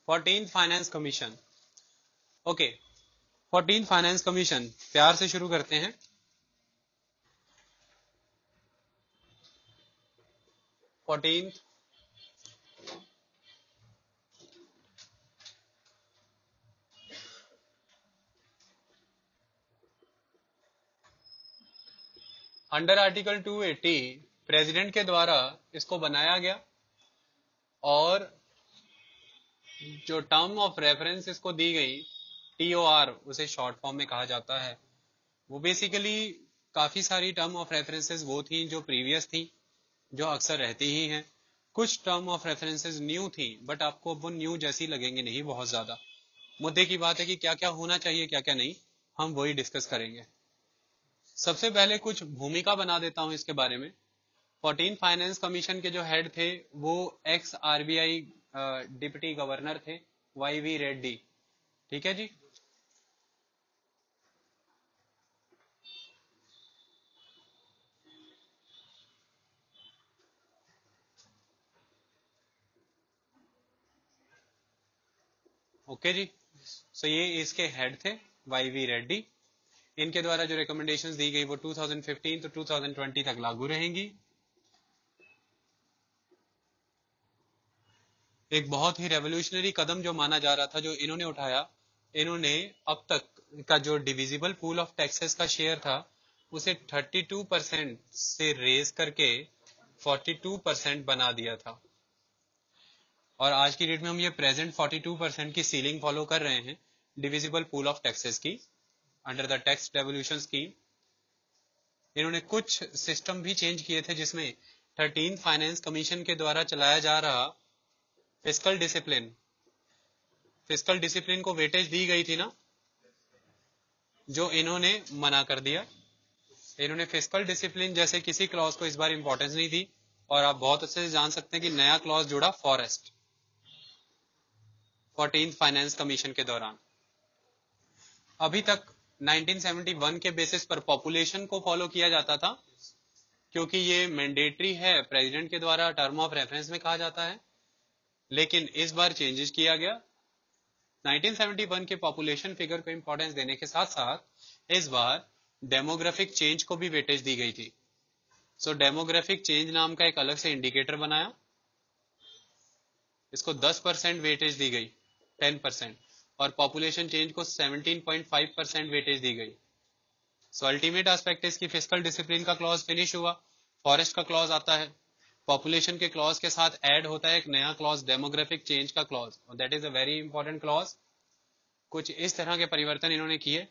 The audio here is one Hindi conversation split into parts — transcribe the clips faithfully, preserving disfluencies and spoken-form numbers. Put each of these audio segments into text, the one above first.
Fourteen finance commission. Okay, fourteen finance commission, प्यार से शुरू करते हैं। Fourteen under article two eighty president के द्वारा इसको बनाया गया और जो टर्म ऑफ रेफरेंस इसको दी गई टी ओ आर, उसे शॉर्ट फॉर्म में कहा जाता है। वो बेसिकली काफी सारी टर्म ऑफ रेफरेंसेस वो थी जो प्रीवियस थी, जो अक्सर रहती ही हैं। कुछ टर्म ऑफ रेफरेंसेस न्यू थी, बट आपको वो न्यू जैसी लगेंगे नहीं बहुत ज्यादा। मुद्दे की बात है कि क्या क्या होना चाहिए क्या क्या नहीं, हम वही डिस्कस करेंगे। सबसे पहले कुछ भूमिका बना देता हूं इसके बारे में। फोर्टीन फाइनेंस कमीशन के जो हेड थे वो एक्स आरबीआई डिप्टी गवर्नर थे, वाई वी रेड्डी। ठीक है जी। ओके जी, सो ये इसके हेड थे वाई वी रेड्डी। इनके द्वारा जो रिकमेंडेशंस दी गई वो टू थाउजेंड फिफ्टीन तो टू थाउजेंड ट्वेंटी तक लागू रहेंगी। एक बहुत ही रेवोल्यूशनरी कदम जो माना जा रहा था जो इन्होंने उठाया, इन्होंने अब तक का जो डिविजिबल पूल ऑफ टैक्सेस का शेयर था उसे थर्टी टू परसेंट से रेज करके फोर्टी टू परसेंट बना दिया था। और आज की डेट में हम ये प्रेजेंट फोर्टी टू परसेंट की सीलिंग फॉलो कर रहे हैं डिविजिबल पूल ऑफ टैक्सेस की under the tax devolution scheme. इन्होंने कुछ सिस्टम भी चेंज किए थे जिसमें थर्टीन फाइनेंस कमीशन के द्वारा चलाया जा रहा फिस्कल डिसिप्लिन, फिस्कल डिसिप्लिन को वेटेज दी गई थी ना, जो इन्होंने मना कर दिया। इन्होंने फिस्कल डिसिप्लिन जैसे किसी क्लॉज को इस बार इंपॉर्टेंस नहीं दी। और आप बहुत अच्छे से जान सकते हैं कि नया क्लॉज जुड़ा फॉरेस्ट फोर्टीन फाइनेंस कमीशन के दौरान। अभी तक नाइनटीन सेवेंटी वन के बेसिस पर पॉपुलेशन को फॉलो किया जाता था, क्योंकि ये मैंडेटरी है, प्रेसिडेंट के द्वारा टर्म ऑफ रेफरेंस में कहा जाता है। लेकिन इस बार चेंजेस किया गया। नाइनटीन सेवेंटी वन के पॉपुलेशन फिगर को इंपॉर्टेंस देने के साथ साथ इस बार डेमोग्राफिक चेंज को भी वेटेज दी गई थी। सो डेमोग्राफिक चेंज नाम का एक अलग से इंडिकेटर बनाया, इसको टेन परसेंट वेटेज दी गई, टेन परसेंट, और पॉपुलेशन चेंज को seventeen point five percent weightage दी गई। सो अल्टीमेट एस्पेक्ट इसकी फिस्कल डिसिप्लिन का क्लॉज फिनिश हुआ, फॉरेस्ट का क्लॉज आता है, पॉपुलेशन के क्लॉज के साथ ऐड होता है एक नया क्लॉज डेमोग्राफिक चेंज का क्लॉज, और that is a very important clause. कुछ इस तरह के परिवर्तन इन्होंने किए।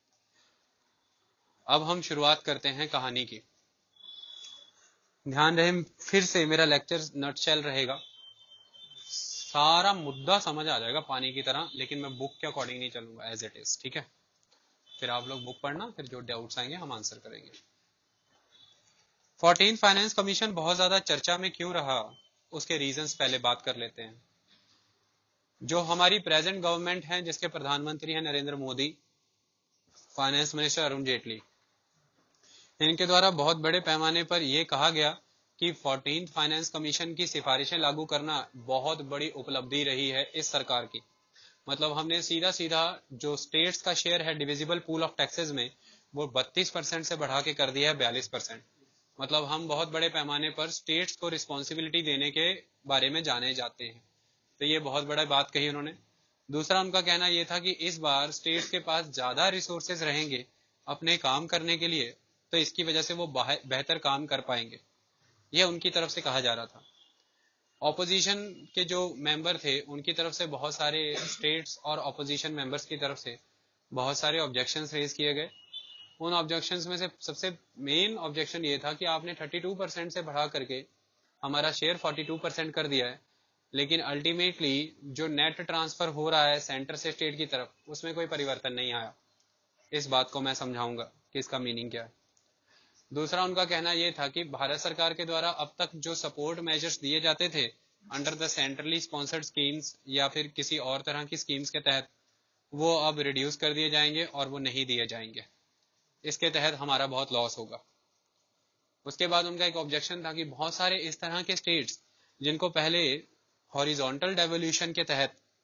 अब हम शुरुआत करते हैं कहानी की। ध्यान रहे, फिर से मेरा लेक्चर नटशेल रहेगा, सारा मुद्दा समझ आ जाएगा पानी की तरह, लेकिन मैं बुक के अकॉर्डिंग नहीं चलूंगा, एज इट इज। ठीक है, फिर आप लोग बुक पढ़ना, फिर जो डाउट्स आएंगे हम आंसर करेंगे। फोर्टीन फाइनेंस कमीशन बहुत ज्यादा चर्चा में क्यों रहा, उसके रीजंस पहले बात कर लेते हैं। जो हमारी प्रेजेंट गवर्नमेंट है, जिसके प्रधानमंत्री हैं नरेंद्र मोदी, फाइनेंस मिनिस्टर अरुण जेटली, इनके द्वारा बहुत बड़े पैमाने पर यह कहा गया कि फोर्टीन फाइनेंस कमीशन की सिफारिशें लागू करना बहुत बड़ी उपलब्धि रही है इस सरकार की। मतलब हमने सीधा सीधा जो स्टेट्स का शेयर है डिविजिबल पूल ऑफ टैक्सेस में, वो बत्तीस परसेंट से बढ़ा के कर दिया है बयालीस परसेंट। मतलब हम बहुत बड़े पैमाने पर स्टेट्स को रिस्पॉन्सिबिलिटी देने के बारे में जाने जाते हैं। तो ये बहुत बड़ा बात कही उन्होंने। दूसरा उनका कहना यह था कि इस बार स्टेट्स के पास ज्यादा रिसोर्सेज रहेंगे अपने काम करने के लिए, तो इसकी वजह से वो बेहतर काम कर पाएंगे, यह उनकी तरफ से कहा जा रहा था। ऑपोजिशन के जो मेंबर थे उनकी तरफ से बहुत सारे स्टेट्स और ऑपोजिशन मेंबर्स की तरफ से बहुत सारे ऑब्जेक्शंस रेज किए गए। उन ऑब्जेक्शंस में से सबसे मेन ऑब्जेक्शन ये था कि आपने थर्टी टू परसेंट से बढ़ा करके हमारा शेयर फोर्टी टू परसेंट कर दिया है, लेकिन अल्टीमेटली जो नेट ट्रांसफर हो रहा है सेंटर से स्टेट की तरफ, उसमें कोई परिवर्तन नहीं आया। इस बात को मैं समझाऊंगा कि इसका मीनिंग क्या है। दूसरा उनका कहना यह था कि भारत सरकार के द्वारा अब तक जो सपोर्ट मेजर्स दिए जाते थे under the centrally sponsored schemes या फिर किसी और तरह की स्कीम्स के तहत, वो अब रिड्यूस कर दिए जाएंगे और वो नहीं दिए जाएंगे। इसके तहत हमारा बहुत लॉस होगा। उसके बाद उनका एक ऑब्जेक्शन था कि बहुत सारे इस तरह के स्टेट्स जिनको पहले हॉरिजॉन्टल डेवोल्यूशन के तहत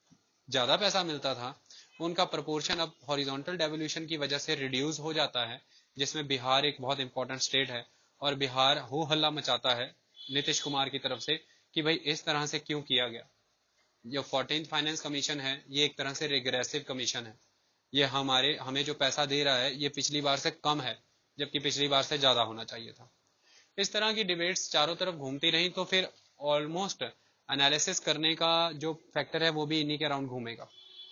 ज्यादा पैसा मिलता था, उनका प्रोपोर्शन अब हॉरिजॉन्टल डेवोल्यूशन की वजह से रिड्यूस हो जाता है, जिसमें बिहार एक बहुत इंपॉर्टेंट स्टेट है। और बिहार हो हल्ला मचाता है नीतीश कुमार की तरफ से कि भाई इस तरह से क्यों किया गया। जो फोर्टीन्थ फाइनेंस कमीशन है ये एक तरह से रिग्रेसिव कमीशन है, ये हमारे हमें जो पैसा दे रहा है ये पिछली बार से कम है, जबकि पिछली बार से ज्यादा होना चाहिए था। इस तरह की डिबेट्स चारों तरफ घूमती रही, तो फिर ऑलमोस्ट एनालिसिस करने का जो फैक्टर है वो भी इन्हीं के अराउंड घूमेगा।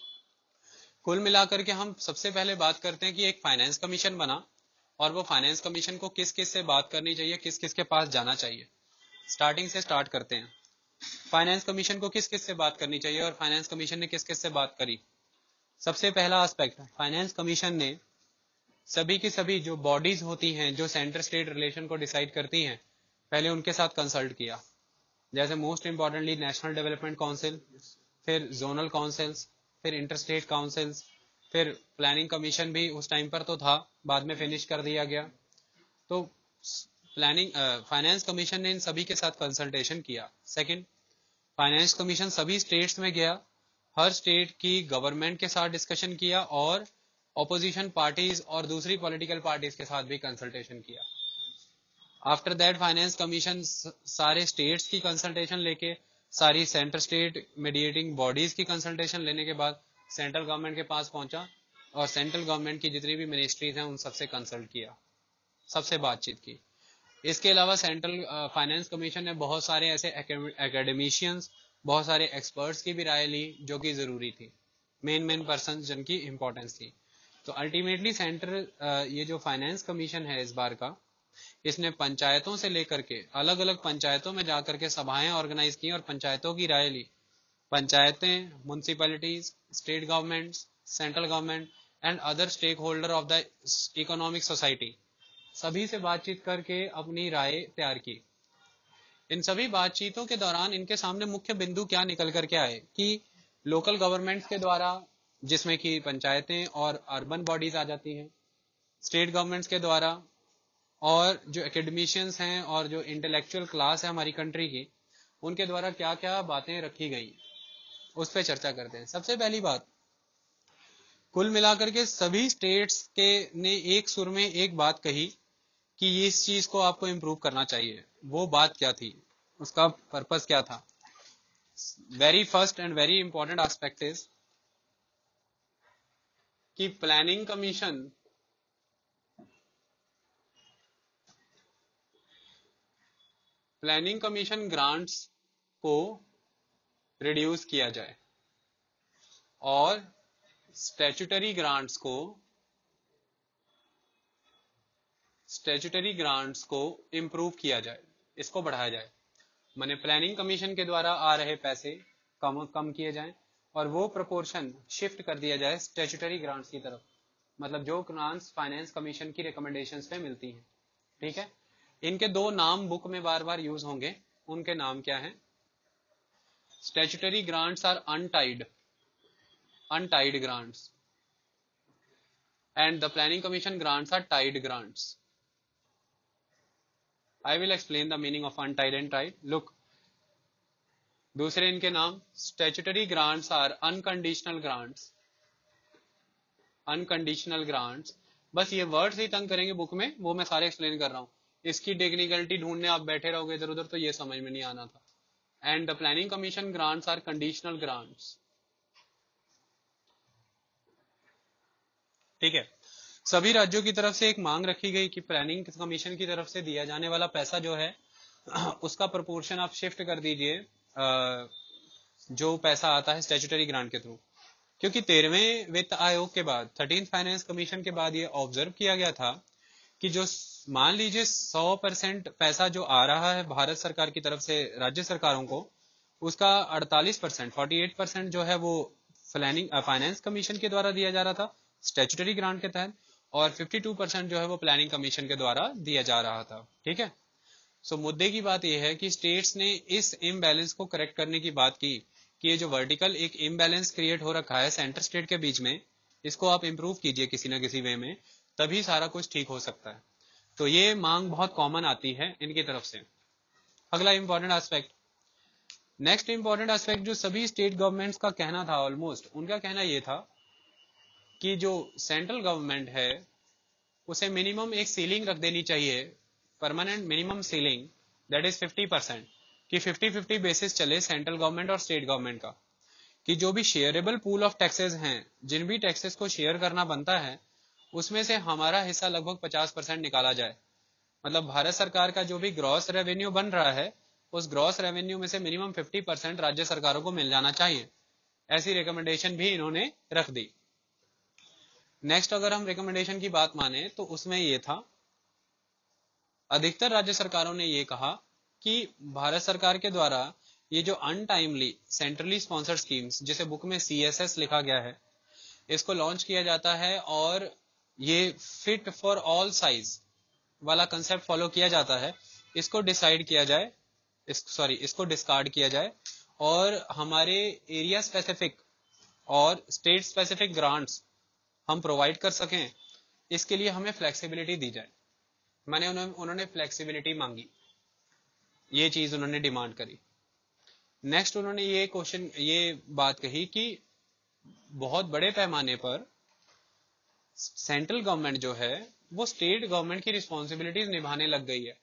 कुल मिलाकर के हम सबसे पहले बात करते हैं कि एक फाइनेंस कमीशन बना, और वो फाइनेंस कमीशन को किस किस से बात करनी चाहिए, किस किस के पास जाना चाहिए। स्टार्टिंग से स्टार्ट करते हैं। फाइनेंस कमीशन को किस किस से बात करनी चाहिए और फाइनेंस कमीशन ने किस किस से बात करी। सबसे पहला एस्पेक्ट, फाइनेंस कमीशन ने सभी की सभी जो बॉडीज होती हैं जो सेंटर स्टेट रिलेशन को डिसाइड करती हैं, पहले उनके साथ कंसल्ट किया। जैसे most importantly national development council, फिर जोनल काउंसिल्स, फिर इंटरस्टेट काउंसिल्स, फिर प्लानिंग कमीशन भी उस टाइम पर तो था, बाद में फिनिश कर दिया गया। तो प्लानिंग फाइनेंस कमीशन ने इन सभी के साथ कंसल्टेशन किया। सेकंड, फाइनेंस कमीशन सभी स्टेट्स में गया, हर स्टेट की गवर्नमेंट के साथ डिस्कशन किया और ऑपोजिशन पार्टीज और दूसरी पॉलिटिकल पार्टीज के साथ भी कंसल्टेशन किया। आफ्टर दैट फाइनेंस कमीशन सारे स्टेट्स की कंसल्टेशन लेके, सारी सेंटर स्टेट मीडिएटिंग बॉडीज की कंसल्टेशन लेने के बाद सेंट्रल गवर्नमेंट के पास पहुंचा और सेंट्रल गवर्नमेंट की जितनी भी मिनिस्ट्रीज हैं उन सबसे कंसल्ट किया, सबसे बातचीत की। इसके अलावा सेंट्रल फाइनेंस कमीशन ने बहुत सारे ऐसे एकेडमिशियंस, बहुत सारे एक्सपर्ट्स की भी राय ली जो कि जरूरी थी, मेन मेन पर्सन जिनकी इंपॉर्टेंस थी। तो अल्टीमेटली सेंट्रल ये जो फाइनेंस कमीशन है इस बार का, इसने पंचायतों से लेकर के अलग अलग पंचायतों में जाकर के सभाएं ऑर्गेनाइज की और पंचायतों की राय ली। पंचायतें, municipalities, state governments, central government and other stakeholder of the economic society, सभी से बातचीत करके अपनी राय तैयार की। इन सभी बातचीतों के दौरान इनके सामने मुख्य बिंदु क्या निकल करके आए कि लोकल गवर्नमेंट्स के द्वारा, जिसमें कि पंचायतें और अर्बन बॉडीज आ जाती हैं, स्टेट गवर्नमेंट्स के द्वारा, और जो एकेडमिशियंस हैं और जो इंटेलेक्चुअल क्लास है हमारी कंट्री की, उनके द्वारा क्या क्या बातें रखी गई, उस पर चर्चा करते हैं। सबसे पहली बात, कुल मिलाकर के सभी स्टेट्स के ने एक सुर में एक बात कही कि इस चीज को आपको इम्प्रूव करना चाहिए। वो बात क्या थी, उसका पर्पस क्या था। Very first and very important aspect is कि planning commission planning commission grants को रिड्यूस किया जाए और स्टैट्यूटरी ग्रांट्स को स्टैट्यूटरी ग्रांट्स को इम्प्रूव किया जाए, इसको बढ़ाया जाए। माने प्लानिंग कमीशन के द्वारा आ रहे पैसे कम कम किए जाएं और वो प्रोपोर्शन शिफ्ट कर दिया जाए स्टैट्यूटरी ग्रांट्स की तरफ, मतलब जो ग्रांट्स फाइनेंस कमीशन की रिकमेंडेशंस पे मिलती हैं। ठीक है, इनके दो नाम बुक में बार बार यूज होंगे, उनके नाम क्या हैं। Statutory grants are untied untied grants and the planning commission grants are tied grants. I will explain the meaning of untied and tied. Look, दूसरे इनके नाम, statutory grants are unconditional grants. Unconditional grants, बस ये वर्ड्स ही तंग करेंगे बुक में, वो मैं सारे एक्सप्लेन कर रहा हूँ। इसकी टेक्निकलिटी ढूंढने आप बैठे रहोगे इधर उधर तो ये समझ में नहीं आना था। And the planning commission grants are conditional grants. ठीक है, सभी राज्यों की तरफ से एक मांग रखी गई कि प्लानिंग कमीशन की तरफ से दिया जाने वाला पैसा जो है उसका प्रोपोर्शन आप शिफ्ट कर दीजिए जो पैसा आता है स्टैट्यूटरी ग्रांट के थ्रू। क्योंकि तेरहवें वित्त आयोग के बाद, थर्टीन फाइनेंस कमीशन के बाद ये ऑब्जर्व किया गया था कि जो मान लीजिए सौ परसेंट पैसा जो आ रहा है भारत सरकार की तरफ से राज्य सरकारों को, उसका अड़तालीस परसेंट फोर्टी एट परसेंट जो है वो प्लानिंग फाइनेंस कमीशन के द्वारा दिया जा रहा था स्टैट्यूटरी ग्रांट के तहत, और बावन परसेंट जो है वो प्लानिंग कमीशन के द्वारा दिया जा रहा था। ठीक है, सो so, मुद्दे की बात यह है कि स्टेट्स ने इस इम्बैलेंस को करेक्ट करने की बात की कि ये जो वर्टिकल एक इम्बैलेंस क्रिएट हो रखा है सेंटर स्टेट के बीच में, इसको आप इंप्रूव कीजिए किसी ना किसी वे में, तभी सारा कुछ ठीक हो सकता है। तो ये मांग बहुत कॉमन आती है इनकी तरफ से। अगला important aspect, next important aspect जो सभी स्टेट गवर्नमेंट्स का कहना था, ऑलमोस्ट उनका कहना यह था कि जो सेंट्रल गवर्नमेंट है उसे मिनिमम एक सीलिंग रख देनी चाहिए, permanent minimum ceiling, that is fifty percent, कि फिफ्टी फिफ्टी बेसिस चले सेंट्रल गवर्नमेंट और स्टेट गवर्नमेंट का, कि जो भी शेयरेबल पूल ऑफ टैक्सेस हैं, जिन भी टैक्सेस को शेयर करना बनता है, उसमें से हमारा हिस्सा लगभग पचास परसेंट निकाला जाए। मतलब भारत सरकार का जो भी ग्रॉस रेवेन्यू बन रहा है, उस ग्रॉस रेवेन्यू में से मिनिमम फिफ्टी परसेंट राज्य सरकारों को मिल जाना चाहिए। ऐसी रिकमेंडेशन भी इन्होंने रख दी। नेक्स्ट अगर हम रिकमेंडेशन की बात माने तो उसमें यह था, अधिकतर राज्य सरकारों ने यह कहा कि भारत सरकार के द्वारा ये जो अनटाइमली सेंट्रली स्पॉन्सर्ड स्कीम्स, जिसे बुक में सी एस एस लिखा गया है, इसको लॉन्च किया जाता है और ये फिट फॉर ऑल साइज वाला कंसेप्ट फॉलो किया जाता है। इसको डिसाइड किया जाए, इस सॉरी इसको डिस्कार्ड किया जाए और हमारे एरिया स्पेसिफिक और स्टेट स्पेसिफिक ग्रांट्स हम प्रोवाइड कर सकें, इसके लिए हमें फ्लेक्सिबिलिटी दी जाए। मैंने उन्होंने उन्होंने फ्लेक्सिबिलिटी मांगी, ये चीज उन्होंने डिमांड करी। नेक्स्ट उन्होंने ये क्वेश्चन ये बात कही कि बहुत बड़े पैमाने पर सेंट्रल गवर्नमेंट जो है वो स्टेट गवर्नमेंट की रिस्पॉन्सिबिलिटीज निभाने लग गई है।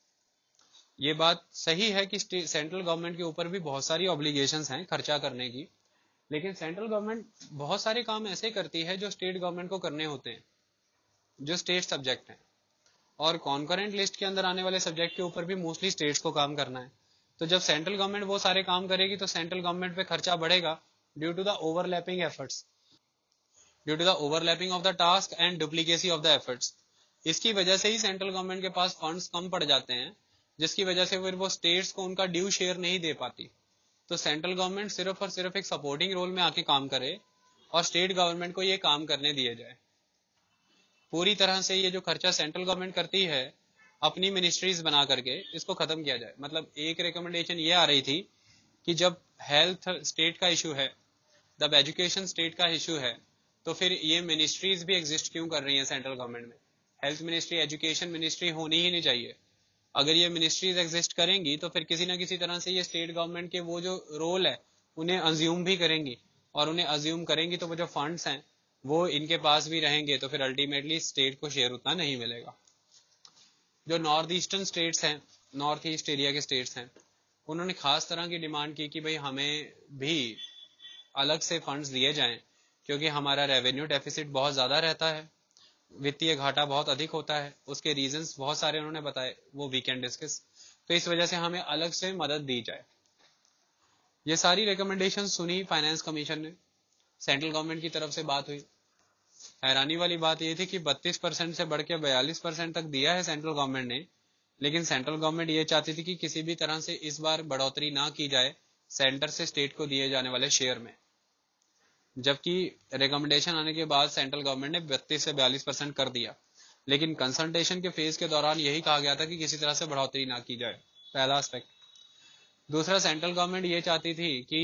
ये बात सही है कि सेंट्रल गवर्नमेंट के ऊपर भी बहुत सारी ऑब्लिगेशंस हैं खर्चा करने की, लेकिन सेंट्रल गवर्नमेंट बहुत सारे काम ऐसे करती है जो स्टेट गवर्नमेंट को करने होते हैं, जो स्टेट सब्जेक्ट हैं, और कॉन्करेंट लिस्ट के अंदर आने वाले सब्जेक्ट के ऊपर भी मोस्टली स्टेट्स को काम करना है। तो जब सेंट्रल गवर्नमेंट वो सारे काम करेगी तो सेंट्रल गवर्नमेंट पे खर्चा बढ़ेगा due to the overlapping efforts, due to the overlapping of the task and duplicacy of the efforts. इसकी वजह से ही सेंट्रल गवर्नमेंट के पास फंड्स कम पड़ जाते हैं, जिसकी वजह से फिर वो स्टेट्स को उनका ड्यू शेयर नहीं दे पाती। तो सेंट्रल गवर्नमेंट सिर्फ और सिर्फ एक सपोर्टिंग रोल में आके काम करे और स्टेट गवर्नमेंट को ये काम करने दिए जाए। पूरी तरह से ये जो खर्चा सेंट्रल गवर्नमेंट करती है अपनी मिनिस्ट्रीज बना करके, इसको खत्म किया जाए। मतलब एक रिकमेंडेशन ये आ रही थी कि जब हेल्थ स्टेट का इशू है, जब एजुकेशन स्टेट का इशू है, तो फिर ये मिनिस्ट्रीज भी एग्जिस्ट क्यों कर रही हैं सेंट्रल गवर्नमेंट में? हेल्थ मिनिस्ट्री, एजुकेशन मिनिस्ट्री होनी ही नहीं चाहिए। अगर ये मिनिस्ट्रीज एग्जिस्ट करेंगी तो फिर किसी ना किसी तरह से ये स्टेट गवर्नमेंट के वो जो रोल है उन्हें अज्यूम भी करेंगी, और उन्हें अज्यूम करेंगी तो वो जो फंड्स हैं वो इनके पास भी रहेंगे, तो फिर अल्टीमेटली स्टेट को शेयर उतना नहीं मिलेगा। जो नॉर्थ ईस्टर्न स्टेट्स हैं, नॉर्थ ईस्ट एरिया के स्टेट्स हैं, उन्होंने खास तरह की डिमांड की कि भाई हमें भी अलग से फंड्स दिए जाएं, क्योंकि हमारा रेवेन्यू डेफिसिट बहुत ज्यादा रहता है, वित्तीय घाटा बहुत अधिक होता है। उसके रीजंस बहुत सारे उन्होंने बताए, वो वी कैन डिस्कस। तो इस वजह से हमें अलग से मदद दी जाए। ये सारी रिकमेंडेशन सुनी फाइनेंस कमीशन ने, सेंट्रल गवर्नमेंट की तरफ से बात हुई। हैरानी वाली बात यह थी कि बत्तीस परसेंट से बढ़ के बयालीस परसेंट तक दिया है सेंट्रल गवर्नमेंट ने, लेकिन सेंट्रल गवर्नमेंट ये चाहती थी कि किसी भी तरह से इस बार बढ़ोतरी ना की जाए सेंटर से स्टेट को दिए जाने वाले शेयर में। जबकि रिकमेंडेशन आने के बाद सेंट्रल गवर्नमेंट ने बत्तीस से बयालीस परसेंट कर दिया, लेकिन कंसल्टेशन के फेज के दौरान यही कहा गया था कि किसी तरह से बढ़ोतरी ना की जाए। पहला एस्पेक्ट। दूसरा, सेंट्रल गवर्नमेंट ये चाहती थी कि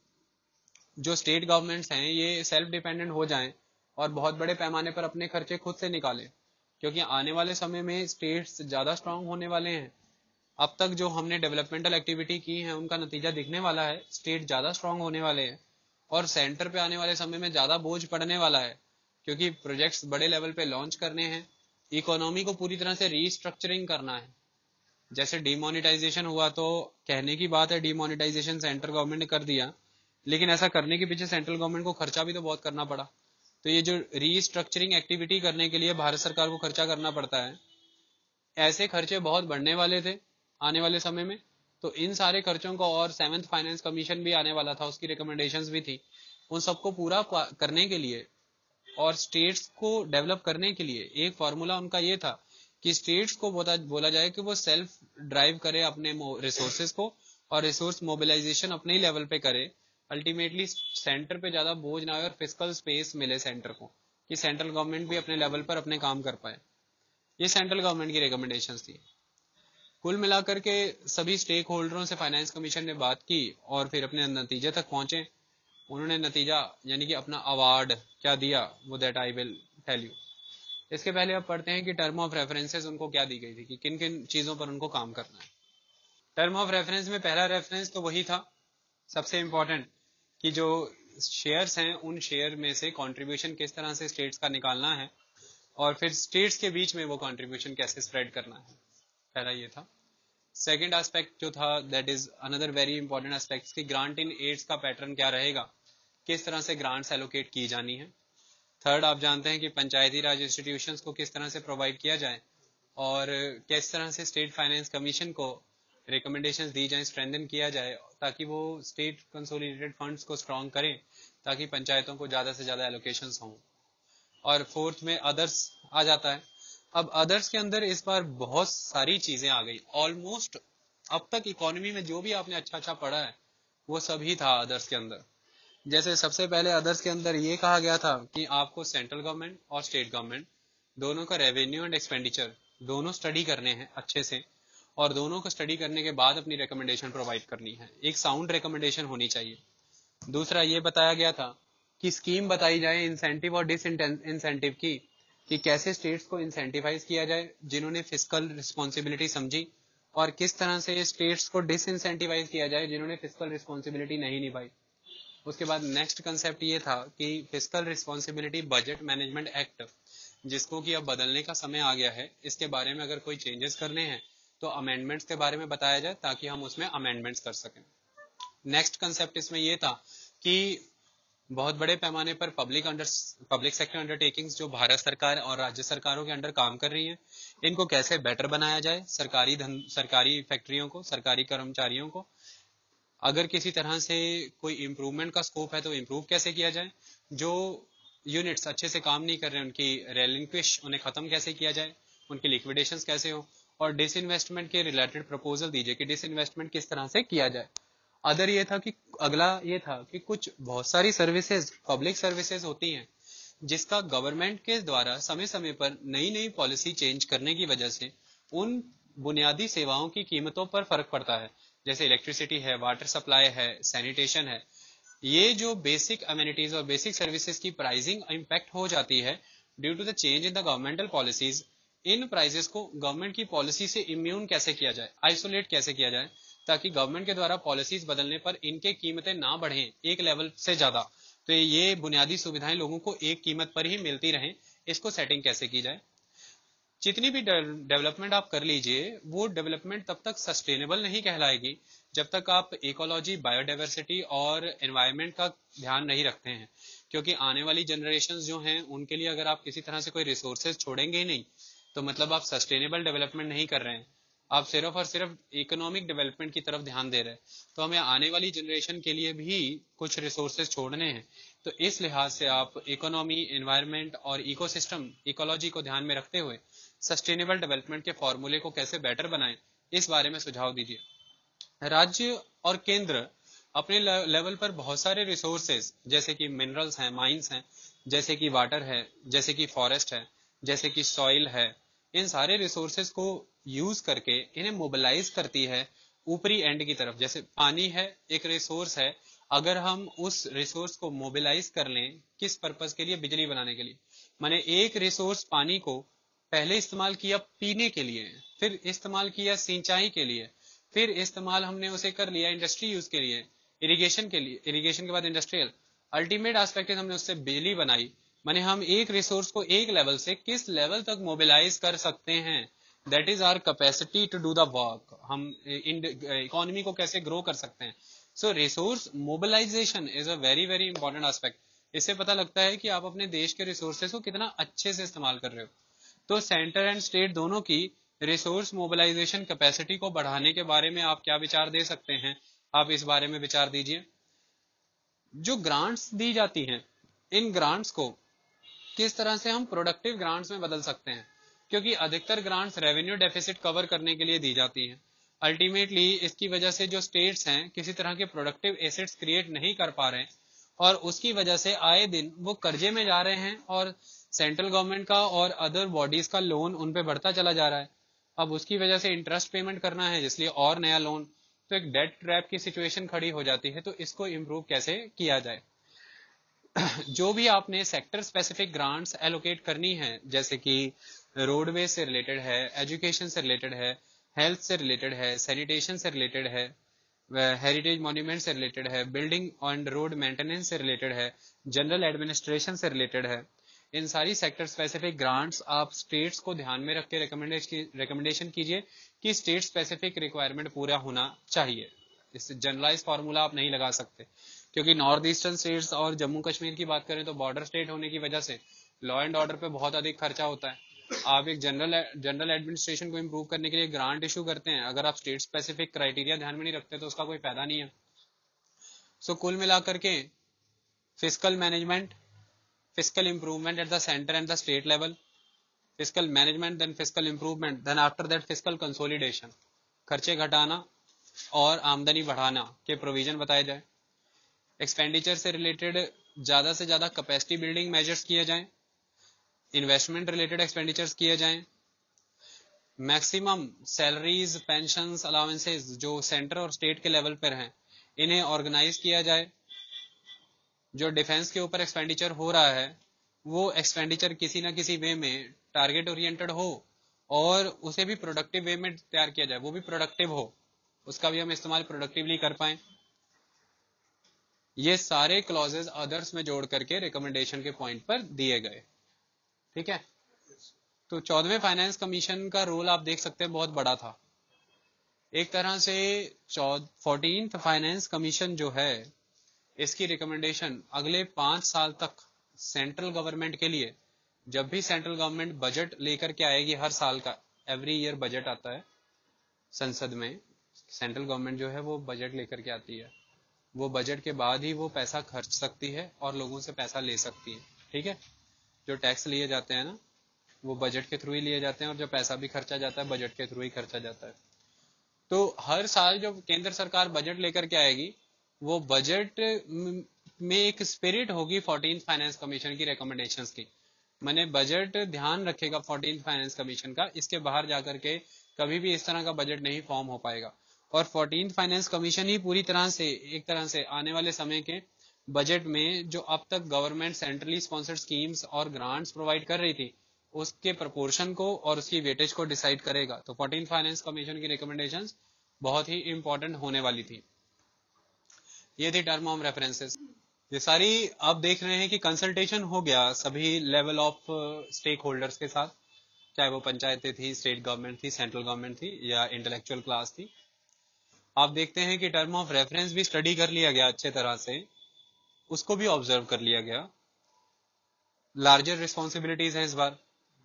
जो स्टेट गवर्नमेंट्स हैं ये सेल्फ डिपेंडेंट हो जाएं और बहुत बड़े पैमाने पर अपने खर्चे खुद से निकालें, क्योंकि आने वाले समय में स्टेट्स ज्यादा स्ट्रांग होने वाले हैं। अब तक जो हमने डेवलपमेंटल एक्टिविटी की है उनका नतीजा दिखने वाला है, स्टेट ज्यादा स्ट्रांग होने वाले हैं और सेंटर पे आने वाले समय में ज्यादा बोझ पड़ने वाला है, क्योंकि प्रोजेक्ट्स बड़े लेवल पे लॉन्च करने हैं, इकोनॉमी को पूरी तरह से रीस्ट्रक्चरिंग करना है। जैसे डिमोनेटाइजेशन हुआ, तो कहने की बात है डिमोनेटाइजेशन सेंट्रल गवर्नमेंट ने कर दिया, लेकिन ऐसा करने के पीछे सेंट्रल गवर्नमेंट को खर्चा भी तो बहुत करना पड़ा। तो ये जो रीस्ट्रक्चरिंग एक्टिविटी करने के लिए भारत सरकार को खर्चा करना पड़ता है, ऐसे खर्चे बहुत बढ़ने वाले थे आने वाले समय में। तो इन सारे खर्चों को, और सेवेंथ फाइनेंस कमीशन भी आने वाला था, उसकी रिकमेंडेशंस भी थी, उन सबको पूरा करने के लिए और स्टेट्स को डेवलप करने के लिए एक फॉर्मूला उनका ये था कि स्टेट्स को बोला जाए कि वो सेल्फ ड्राइव करे अपने रिसोर्सेज को और रिसोर्स मोबिलाइजेशन अपने ही लेवल पे करे। अल्टीमेटली सेंटर पे ज्यादा बोझ ना आए और फिस्कल स्पेस मिले सेंटर को, कि सेंट्रल गवर्नमेंट भी अपने लेवल पर अपने काम कर पाए। ये सेंट्रल गवर्नमेंट की रिकमेंडेशंस थी। कुल मिलाकर के सभी स्टेक होल्डरों से फाइनेंस कमीशन ने बात की और फिर अपने नतीजे तक पहुंचे। उन्होंने नतीजा यानी कि अपना अवार्ड क्या दिया, वो that I will tell you. इसके पहले अब पढ़ते हैं कि टर्म ऑफ रेफरेंसेस उनको क्या दी गई थी, कि किन किन चीजों पर उनको काम करना है। टर्म ऑफ रेफरेंस में पहला रेफरेंस तो वही था सबसे इम्पोर्टेंट कि जो शेयर्स हैं उन शेयर में से कंट्रीब्यूशन किस तरह से स्टेट्स का निकालना है और फिर स्टेट्स के बीच में वो कंट्रीब्यूशन कैसे स्प्रेड करना है, पहला ये था। सेकंड एस्पेक्ट जो था that is another very important aspect कि ग्रांट इन एड्स का पैटर्न क्या रहेगा, किस तरह से ग्रांट्स एलोकेट की जानी है। थर्ड आप जानते हैं कि पंचायती राज इंस्टीट्यूशंस को किस तरह से प्रोवाइड किया जाए और किस तरह से स्टेट फाइनेंस कमीशन को रिकमेंडेशंस दी जाए, स्ट्रेंथन किया जाए ताकि वो स्टेट कंसोलिडेटेड फंड्स को स्ट्रॉन्ग करें ताकि पंचायतों को ज़्यादा से ज़्यादा एलोकेशंस हों। और फोर्थ में अदर्स आ जाता है। अब अदर्स के अंदर इस बार बहुत सारी चीज़ें आ गई, ऑलमोस्ट अब तक इकोनॉमी में जो भी आपने अच्छा अच्छा पढ़ा है वो सभी था अदर्स के अंदर। जैसे सबसे पहले अदर्स के अंदर ये कहा गया था कि आपको सेंट्रल गवर्नमेंट और स्टेट गवर्नमेंट दोनों का रेवेन्यू एंड एक्सपेंडिचर दोनों स्टडी करने हैं अच्छे से और दोनों को स्टडी करने के बाद अपनी रिकमेंडेशन प्रोवाइड करनी है, एक साउंड रिकमेंडेशन होनी चाहिए। दूसरा ये बताया गया था कि स्कीम बताई जाए इंसेंटिव और डिस इंसेंटिव की, कि कैसे स्टेट्स को इंसेंटिवाइज किया जाए जिन्होंने फिस्कल रिस्पॉन्सिबिलिटी समझी और किस तरह से स्टेट्स को डिसइंसेंटिवाइज किया जाए जिन्होंने फिस्कल रिस्पॉन्सिबिलिटी नहीं निभाई। उसके बाद नेक्स्ट कंसेप्ट ये था कि fiscal responsibility budget management act, जिसको कि अब बदलने का समय आ गया है, इसके बारे में अगर कोई चेंजेस करने हैं तो अमेंडमेंट्स के बारे में बताया जाए ताकि हम उसमें अमेंडमेंट्स कर सकें। नेक्स्ट कंसेप्ट इसमें यह था कि बहुत बड़े पैमाने पर public under public sector undertakings जो भारत सरकार और राज्य सरकारों के अंडर काम कर रही हैं, इनको कैसे बेटर बनाया जाए, सरकारी धन सरकारी फैक्ट्रियों को, सरकारी कर्मचारियों को अगर किसी तरह से कोई इम्प्रूवमेंट का स्कोप है तो इम्प्रूव कैसे किया जाए, जो यूनिट्स अच्छे से काम नहीं कर रहे उनकी रेलिंक्विश उन्हें खत्म कैसे किया जाए, उनकी लिक्विडेशंस कैसे हो, और डिसइन्वेस्टमेंट के रिलेटेड प्रपोजल दीजिए कि डिसइन्वेस्टमेंट किस तरह से किया जाए। अदर ये था कि अगला ये था कि कुछ बहुत सारी सर्विसेज पब्लिक सर्विसेज होती हैं जिसका गवर्नमेंट के द्वारा समय समय पर नई नई पॉलिसी चेंज करने की वजह से उन बुनियादी सेवाओं की कीमतों पर फर्क पड़ता है, जैसे इलेक्ट्रिसिटी है, वाटर सप्लाई है, सैनिटेशन है। ये जो बेसिक अमेनिटीज और बेसिक सर्विसेज की प्राइसिंग इम्पैक्ट हो जाती है due to the change in the governmental policies, इन प्राइसेस को गवर्नमेंट की पॉलिसी से इम्यून कैसे किया जाए, आइसोलेट कैसे किया जाए ताकि गवर्नमेंट के द्वारा पॉलिसीज बदलने पर इनके कीमतें ना बढ़ें एक लेवल से ज्यादा, तो ये बुनियादी सुविधाएं लोगों को एक कीमत पर ही मिलती रहें, इसको सेटिंग कैसे की जाए। जितनी भी डेवलपमेंट आप कर लीजिए वो डेवलपमेंट तब तक सस्टेनेबल नहीं कहलाएगी जब तक आप इकोलॉजी, बायोडाइवर्सिटी और एनवायरनमेंट का ध्यान नहीं रखते हैं, क्योंकि आने वाली जनरेशंस जो हैं उनके लिए अगर आप किसी तरह से कोई रिसोर्सेज छोड़ेंगे ही नहीं तो मतलब आप सस्टेनेबल डेवलपमेंट नहीं कर रहे हैं, आप सिर्फ और सिर्फ इकोनॉमिक डेवलपमेंट की तरफ ध्यान दे रहे हैं। तो हमें आने वाली जनरेशन के लिए भी कुछ रिसोर्सेज छोड़ने हैं, तो इस लिहाज से आप इकोनॉमी, एनवायरनमेंट और इकोसिस्टम, इकोलॉजी को ध्यान में रखते हुए सस्टेनेबल डेवलपमेंट के फॉर्मूले को कैसे बेटर बनाएं, इस बारे में सुझाव दीजिए। राज्य और केंद्र अपने लेवल पर बहुत सारे रिसोर्सेज जैसे कि मिनरल्स हैं, माइंस हैं, जैसे कि वाटर है, जैसे कि फॉरेस्ट है, जैसे कि सॉइल है, इन सारे रिसोर्सेज को यूज करके इन्हें मोबिलाइज करती है ऊपरी एंड की तरफ। जैसे पानी है, एक रिसोर्स है, अगर हम उस रिसोर्स को मोबिलाइज कर लें किस पर्पस के लिए, बिजली बनाने के लिए, माने एक रिसोर्स पानी को पहले इस्तेमाल किया पीने के लिए, फिर इस्तेमाल किया सिंचाई के लिए, फिर इस्तेमाल हमने उसे कर लिया इंडस्ट्री यूज के लिए, इरिगेशन के लिए, इरिगेशन के बाद इंडस्ट्रियल, अल्टीमेट एस्पेक्ट हमने उससे बिजली बनाई। माने हम एक रिसोर्स को एक लेवल से किस लेवल तक मोबिलाइज कर सकते हैं, that is our capacity to do the work. हम इकोनॉमी को कैसे ग्रो कर सकते हैं। So resource mobilisation is a very very important aspect. इससे पता लगता है कि आप अपने देश के रिसोर्सेज को कितना अच्छे से इस्तेमाल कर रहे हो। तो सेंटर एंड स्टेट दोनों की रिसोर्स मोबिलाइजेशन कैपेसिटी को बढ़ाने के बारे में आप क्या विचार दे सकते हैं, आप इस बारे में विचार दीजिए। जो ग्रांट्स दी जाती हैं, इन ग्रांट्स को किस तरह से हम प्रोडक्टिव ग्रांट्स में बदल सकते हैं, क्योंकि अधिकतर ग्रांट्स रेवेन्यू डेफिसिट कवर करने के लिए दी जाती हैं। अल्टीमेटली इसकी वजह से जो स्टेट्स हैं किसी तरह के प्रोडक्टिव एसेट्स क्रिएट नहीं कर पा रहे हैं और उसकी वजह से आए दिन वो कर्जे में जा रहे हैं और सेंट्रल गवर्नमेंट का और अदर बॉडीज का लोन उन पे बढ़ता चला जा रहा है। अब उसकी वजह से इंटरेस्ट पेमेंट करना है, इसलिए और नया लोन, तो एक डेट ट्रैप की सिचुएशन खड़ी हो जाती है। तो इसको इम्प्रूव कैसे किया जाए। जो भी आपने सेक्टर स्पेसिफिक ग्रांट्स एलोकेट करनी है, जैसे कि रोडवेज से रिलेटेड है, एजुकेशन से रिलेटेड है, हेल्थ से रिलेटेड है, सैनिटेशन से रिलेटेड है, हेरिटेज मॉन्यूमेंट से रिलेटेड है, बिल्डिंग एंड रोड मेंटेनेंस से रिलेटेड है, जनरल एडमिनिस्ट्रेशन से रिलेटेड है। इन सारी सेक्टर स्पेसिफिक ग्रांट्स आप स्टेट्स को ध्यान में रख के रिकमेंडेशन कीजिए कि स्टेट स्पेसिफिक रिक्वायरमेंट पूरा होना चाहिए। इससे जनरलाइज फार्मूला आप नहीं लगा सकते, क्योंकि नॉर्थ ईस्टर्न स्टेट्स और जम्मू कश्मीर की बात करें तो बॉर्डर स्टेट होने की वजह से लॉ एंड ऑर्डर पे बहुत अधिक खर्चा होता है। आप एक जनरल जनरल एडमिनिस्ट्रेशन को इम्प्रूव करने के लिए ग्रांट इशू करते हैं, अगर आप स्टेट स्पेसिफिक क्राइटेरिया ध्यान में नहीं रखते तो उसका कोई फायदा नहीं है। सो so, कुल मिलाकर के fiscal management, fiscal improvement at the center and the state level, fiscal management, then fiscal improvement, then after that fiscal consolidation, खर्चे घटाना और आमदनी बढ़ाना के प्रोविजन बताए जाए। एक्सपेंडिचर से रिलेटेड ज्यादा से ज्यादा कैपेसिटी बिल्डिंग मेजर्स किए जाएं, इन्वेस्टमेंट रिलेटेड एक्सपेंडिचर्स किए जाएं, मैक्सिमम सैलरीज, पेंशंस, अलाउंसेस जो सेंटर और स्टेट के लेवल पर हैं इन्हें ऑर्गेनाइज किया जाए। जो डिफेंस के ऊपर एक्सपेंडिचर हो रहा है वो एक्सपेंडिचर किसी ना किसी वे में टारगेट ओरिएंटेड हो और उसे भी प्रोडक्टिव वे में तैयार किया जाए, वो भी प्रोडक्टिव हो, उसका भी हम इस्तेमाल प्रोडक्टिवली कर पाए। ये सारे क्लॉजेज अदर्स में जोड़ करके रिकमेंडेशन के पॉइंट पर दिए गए। ठीक है, तो चौदहवें फाइनेंस कमीशन का रोल आप देख सकते हैं बहुत बड़ा था। एक तरह से फोर्टीन्थ फाइनेंस कमीशन जो है इसकी रिकमेंडेशन अगले पांच साल तक सेंट्रल गवर्नमेंट के लिए, जब भी सेंट्रल गवर्नमेंट बजट लेकर के आएगी, हर साल का एवरी ईयर बजट आता है संसद में, सेंट्रल गवर्नमेंट जो है वो बजट लेकर के आती है, वो बजट के बाद ही वो पैसा खर्च सकती है और लोगों से पैसा ले सकती है। ठीक है, जो टैक्स लिए जाते हैं ना वो बजट के थ्रू ही लिए जाते हैं और जो पैसा भी खर्चा जाता है बजट के थ्रू ही खर्चा जाता है। तो हर साल जब केंद्र सरकार बजट लेकर के आएगी वो बजट में एक स्पिरिट होगी फोर्टीन फाइनेंस कमीशन की रिकमेंडेशंस की। मैंने बजट ध्यान रखेगा फोर्टीन फाइनेंस कमीशन का, इसके बाहर जाकर के कभी भी इस तरह का बजट नहीं फॉर्म हो पाएगा। और फोर्टीन फाइनेंस कमीशन ही पूरी तरह से एक तरह से आने वाले समय के बजट में जो अब तक गवर्नमेंट सेंट्रली स्पॉन्सर्ड स्कीम्स और ग्रांट्स प्रोवाइड कर रही थी उसके प्रपोर्शन को और उसकी वेटेज को डिसाइड करेगा। तो फोर्टीन फाइनेंस कमीशन की रिकमेंडेशंस बहुत ही इंपॉर्टेंट होने वाली थी। ये थी टर्म ऑफ रेफरेंसेस। ये सारी आप देख रहे हैं कि कंसल्टेशन हो गया सभी लेवल ऑफ स्टेक होल्डर्स के साथ, चाहे वो पंचायतें थी, स्टेट गवर्नमेंट थी, सेंट्रल गवर्नमेंट थी या इंटेलेक्चुअल क्लास थी। आप देखते हैं कि टर्म ऑफ रेफरेंस भी स्टडी कर लिया गया अच्छे तरह से, उसको भी ऑब्जर्व कर लिया गया। लार्जर रिस्पॉन्सिबिलिटीज है इस बार।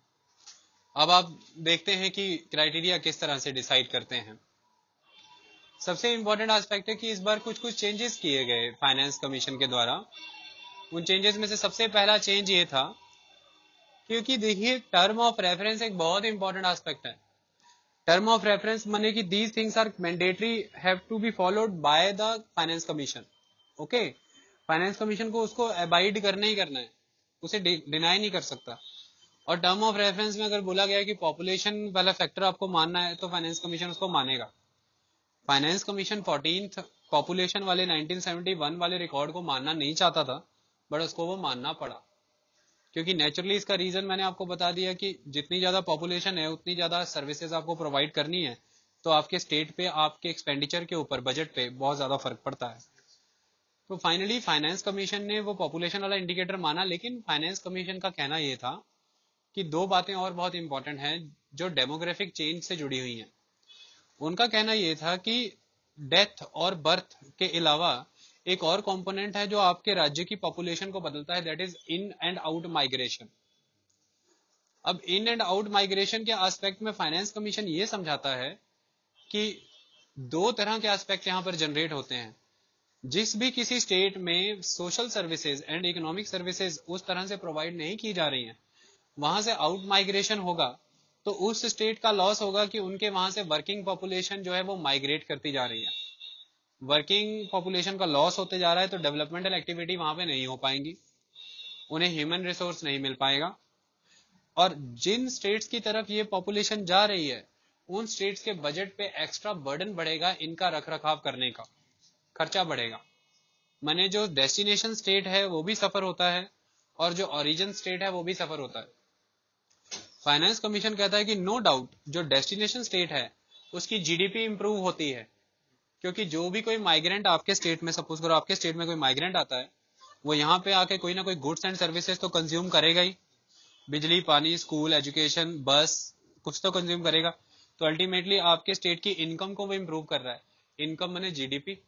अब आप देखते हैं कि क्राइटेरिया किस तरह से डिसाइड करते हैं। सबसे इंपॉर्टेंट एस्पेक्ट है कि इस बार कुछ कुछ चेंजेस किए गए फाइनेंस कमीशन के द्वारा। उन चेंजेस में से सबसे पहला चेंज ये था, क्योंकि देखिए टर्म ऑफ रेफरेंस एक बहुत इंपॉर्टेंट एस्पेक्ट है। टर्म ऑफ रेफरेंस माने कि these things are mandatory, have to be followed by the finance commission. Okay, finance commission को उसको अबाइड करना ही करना है, उसे डिनाई नहीं कर सकता। और टर्म ऑफ रेफरेंस में अगर बोला गया कि पॉपुलेशन वाला फैक्टर आपको मानना है तो फाइनेंस कमीशन उसको मानेगा। फाइनेंस कमीशन फोर्टीन्थ पॉपुलेशन वाले नाइनटीन सेवेंटी वन वाले रिकॉर्ड को मानना नहीं चाहता था, बट उसको वो मानना पड़ा, क्योंकि नेचुरली इसका रीजन मैंने आपको बता दिया कि जितनी ज्यादा पॉपुलेशन है उतनी ज्यादा सर्विसेज आपको प्रोवाइड करनी है, तो आपके स्टेट पे, आपके एक्सपेंडिचर के ऊपर, बजट पे बहुत ज्यादा फर्क पड़ता है। तो फाइनली फाइनेंस कमीशन ने वो पॉपुलेशन वाला इंडिकेटर माना, लेकिन फाइनेंस कमीशन का कहना यह था कि दो बातें और बहुत इंपॉर्टेंट हैं जो डेमोग्राफिक चेंज से जुड़ी हुई हैं। उनका कहना यह था कि डेथ और बर्थ के अलावा एक और कंपोनेंट है जो आपके राज्य की पॉपुलेशन को बदलता है, that is in and out migration. अब इन एंड आउट माइग्रेशन के एस्पेक्ट में फाइनेंस कमीशन ये समझाता है कि दो तरह के एस्पेक्ट यहां पर जनरेट होते हैं। जिस भी किसी स्टेट में social services and economic services उस तरह से प्रोवाइड नहीं की जा रही हैं, वहां से आउट माइग्रेशन होगा तो उस स्टेट का लॉस होगा कि उनके वहां से वर्किंग पॉपुलेशन जो है वो माइग्रेट करती जा रही है। वर्किंग पॉपुलेशन का लॉस होते जा रहा है तो डेवलपमेंटल एक्टिविटी वहां पे नहीं हो पाएंगी, उन्हें ह्यूमन रिसोर्स नहीं मिल पाएगा। और जिन स्टेट्स की तरफ ये पॉपुलेशन जा रही है उन स्टेट्स के बजट पे एक्स्ट्रा बर्डन बढ़ेगा, इनका रखरखाव करने का खर्चा बढ़ेगा। माने जो डेस्टिनेशन स्टेट है वो भी सफर होता है और जो ओरिजिन स्टेट है वो भी सफर होता है। फाइनेंस कमीशन कहता है कि नो डाउट जो डेस्टिनेशन स्टेट है उसकी जीडीपी इंप्रूव होती है, क्योंकि जो भी कोई माइग्रेंट आपके स्टेट में, सपोज करो आपके स्टेट में कोई माइग्रेंट आता है, वो यहाँ पे आके कोई ना कोई गुड्स एंड सर्विसेज तो कंज्यूम करेगा ही, बिजली, पानी, स्कूल, एजुकेशन, बस, कुछ तो कंज्यूम करेगा। तो अल्टीमेटली आपके स्टेट की इनकम को वो इम्प्रूव कर रहा है, इनकम माने जीडीपी।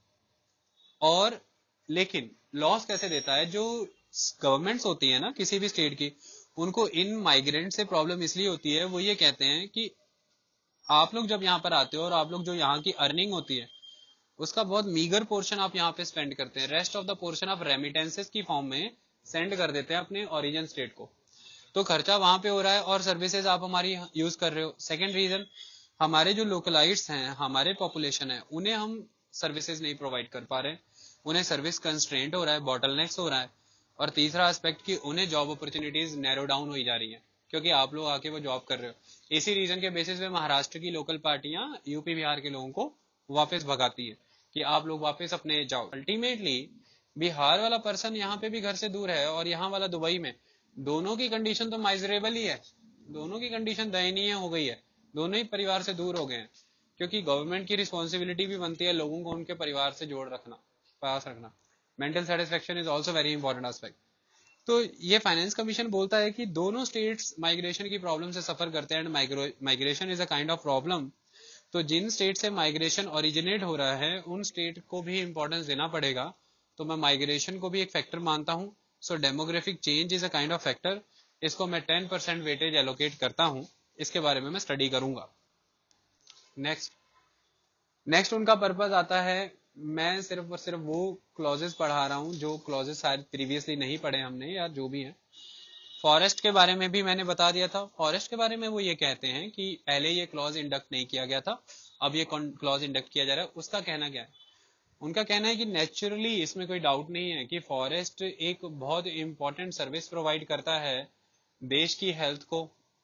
और लेकिन लॉस कैसे देता है, जो गवर्नमेंट्स होती है ना किसी भी स्टेट की, उनको इन माइग्रेंट से प्रॉब्लम इसलिए होती है, वो ये कहते हैं कि आप लोग जब यहाँ पर आते हो और आप लोग जो यहाँ की अर्निंग होती है उसका बहुत मीगर पोर्शन आप यहाँ पे स्पेंड करते हैं, रेस्ट ऑफ द पोर्शन आप रेमिटेंसेस की फॉर्म में सेंड कर देते हैं अपने ओरिजिन स्टेट को। तो खर्चा वहां पे हो रहा है और सर्विसेज आप हमारी यूज कर रहे हो। सेकेंड रीजन, हमारे जो लोकलाइट्स हैं, हमारे पॉपुलेशन है, उन्हें हम सर्विसेज नहीं प्रोवाइड कर पा रहे, उन्हें सर्विस कंस्ट्रेंट हो रहा है, बॉटलनेक्स हो रहा है। और तीसरा एस्पेक्ट कि उन्हें जॉब अपॉर्चुनिटीज नैरो डाउन हो जा रही है, क्योंकि आप लोग आके वो जॉब कर रहे हो। इसी रीजन के बेसिस पे महाराष्ट्र की लोकल पार्टियां यूपी बिहार के लोगों को वापस भगाती है कि आप लोग वापस अपने जाओ। अल्टीमेटली बिहार वाला पर्सन यहाँ पे भी घर से दूर है और यहाँ वाला दुबई में, दोनों की कंडीशन तो माइजरेबल ही है, दोनों की कंडीशन दयनीय हो गई है, दोनों ही परिवार से दूर हो गए हैं। क्योंकि गवर्नमेंट की रिस्पॉन्सिबिलिटी भी बनती है लोगों को उनके परिवार से जोड़ रखना, पास रखना। Mental satisfaction is also very important aspect. तो ये फाइनेंस कमीशन बोलता है कि दोनों स्टेट्स माइग्रेशन की प्रॉब्लम से सफर करते हैं and migration is a kind of problem. तो जिन स्टेट से माइग्रेशन ओरिजिनेट हो रहा है उन स्टेट को भी इंपॉर्टेंस देना पड़ेगा। तो मैं माइग्रेशन को भी एक फैक्टर मानता हूं। So demographic change is a kind of factor, इसको मैं टेन परसेंट वेटेज एलोकेट करता हूं, इसके बारे में मैं स्टडी करूंगा। नेक्स्ट नेक्स्ट उनका पर्पस आता है, मैं सिर्फ और सिर्फ वो क्लॉजेस पढ़ा रहा हूं जो क्लॉजेस शायद प्रीवियसली नहीं पढ़े हमने या जो भी है। फॉरेस्ट के बारे में भी मैंने बता दिया था। फॉरेस्ट के बारे में वो ये कहते हैं कि पहले ये क्लॉज इंडक्ट नहीं किया गया था, अब ये क्लॉज इंडक्ट किया जा रहा है। उसका कहना क्या है? उनका कहना है कि नेचुरली इसमें कोई डाउट नहीं है कि फॉरेस्ट एक बहुत इंपॉर्टेंट सर्विस प्रोवाइड करता है देश की हेल्थ को,